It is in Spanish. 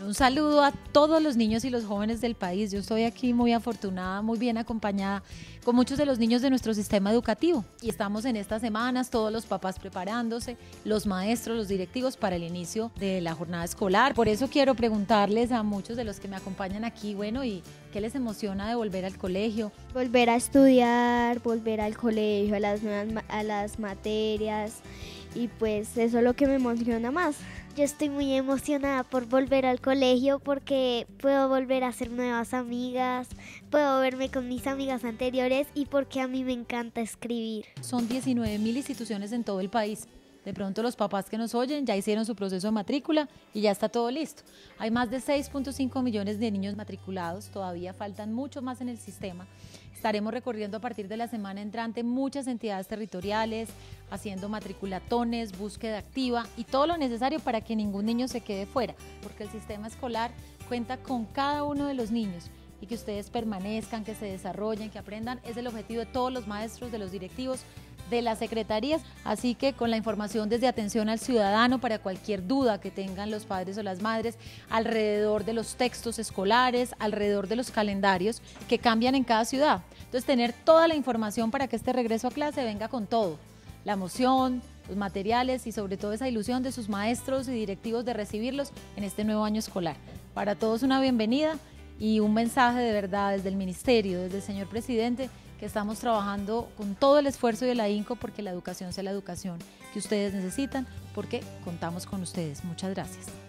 Un saludo a todos los niños y los jóvenes del país. Yo estoy aquí muy afortunada, muy bien acompañada con muchos de los niños de nuestro sistema educativo. Y estamos en estas semanas, todos los papás preparándose, los maestros, los directivos para el inicio de la jornada escolar. Por eso quiero preguntarles a muchos de los que me acompañan aquí, bueno, ¿y qué les emociona de volver al colegio? Volver a estudiar, volver al colegio, a las materias, y pues eso es lo que me emociona más. Yo estoy muy emocionada por volver al colegio porque puedo volver a hacer nuevas amigas, puedo verme con mis amigas anteriores y porque a mí me encanta escribir. Son 19.000 instituciones en todo el país. De pronto los papás que nos oyen ya hicieron su proceso de matrícula y ya está todo listo. Hay más de 6.5 millones de niños matriculados, todavía faltan muchos más en el sistema. Estaremos recorriendo a partir de la semana entrante muchas entidades territoriales, haciendo matriculatones, búsqueda activa y todo lo necesario para que ningún niño se quede fuera, porque el sistema escolar cuenta con cada uno de los niños y que ustedes permanezcan, que se desarrollen, que aprendan, es el objetivo de todos los maestros, de los directivos, de las secretarías, así que con la información desde atención al ciudadano para cualquier duda que tengan los padres o las madres alrededor de los textos escolares, alrededor de los calendarios que cambian en cada ciudad. Entonces tener toda la información para que este regreso a clase venga con todo, la emoción, los materiales y sobre todo esa ilusión de sus maestros y directivos de recibirlos en este nuevo año escolar. Para todos una bienvenida y un mensaje de verdad desde el ministerio, desde el señor presidente, que estamos trabajando con todo el esfuerzo y el ahínco porque la educación sea la educación que ustedes necesitan, porque contamos con ustedes. Muchas gracias.